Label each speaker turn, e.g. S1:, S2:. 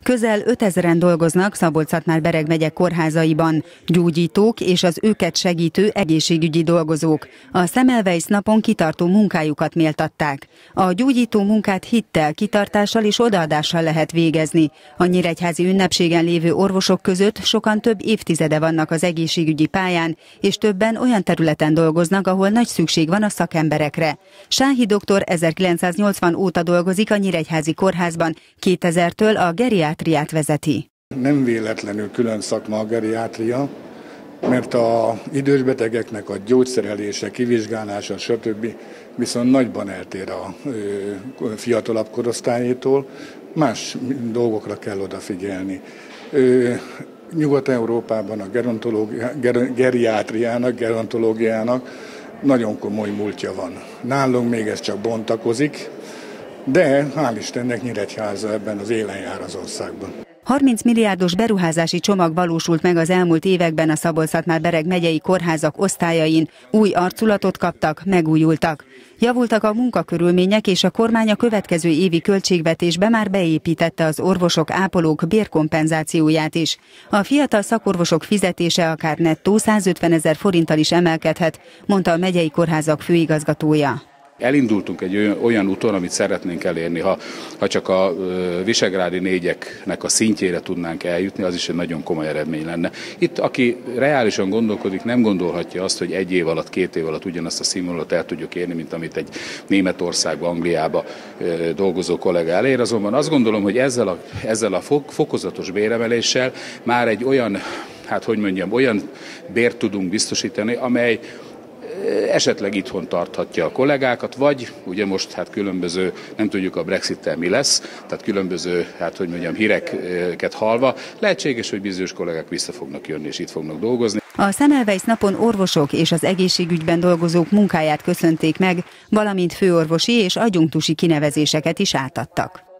S1: Közel 5000-en dolgoznak Szabolcs-Szatmár-Bereg megye kórházaiban, gyógyítók és az őket segítő egészségügyi dolgozók. A Semmelweis napon kitartó munkájukat méltatták. A gyógyító munkát hittel, kitartással és odaadással lehet végezni. A nyíregyházi ünnepségen lévő orvosok között sokan több évtizede vannak az egészségügyi pályán, és többen olyan területen dolgoznak, ahol nagy szükség van a szakemberekre. Sáhi doktor 1980 óta dolgozik a Nyíregyházi Kórházban, 2000-től a geriátriát vezeti.
S2: Nem véletlenül külön szakma a geriátria, mert az idős betegeknek a gyógyszerelése, kivizsgálása, stb. Viszont nagyban eltér a fiatalabb korosztályétól, más dolgokra kell odafigyelni. Nyugat-Európában a gerontológiának nagyon komoly múltja van. Nálunk még ez csak bontakozik, de hál' Istennek Nyíregyháza ebben az élen jár az országban.
S1: 30 milliárdos beruházási csomag valósult meg az elmúlt években a Szabolcs-Szatmár-Bereg megyei kórházak osztályain, új arculatot kaptak, megújultak. Javultak a munkakörülmények, és a kormány a következő évi költségvetésbe már beépítette az orvosok, ápolók bérkompenzációját is. A fiatal szakorvosok fizetése akár nettó 150 000 forinttal is emelkedhet, mondta a megyei kórházak főigazgatója.
S3: Elindultunk egy olyan úton, amit szeretnénk elérni, ha csak a visegrádi négyeknek a szintjére tudnánk eljutni, az is egy nagyon komoly eredmény lenne. Itt, aki reálisan gondolkodik, nem gondolhatja azt, hogy 1 év alatt, 2 év alatt ugyanazt a színvonalat el tudjuk érni, mint amit egy Németországba, Angliába dolgozó kollega elér. Azonban azt gondolom, hogy ezzel a fokozatos béremeléssel már egy olyan, olyan bért tudunk biztosítani, amely esetleg itthon tarthatja a kollégákat, vagy ugye most különböző, nem tudjuk a Brexittel mi lesz, tehát különböző, híreket hallva, lehetséges, hogy bizonyos kollégák vissza fognak jönni és itt fognak dolgozni.
S1: A Semmelweis napon orvosok és az egészségügyben dolgozók munkáját köszönték meg, valamint főorvosi és adjunktusi kinevezéseket is átadtak.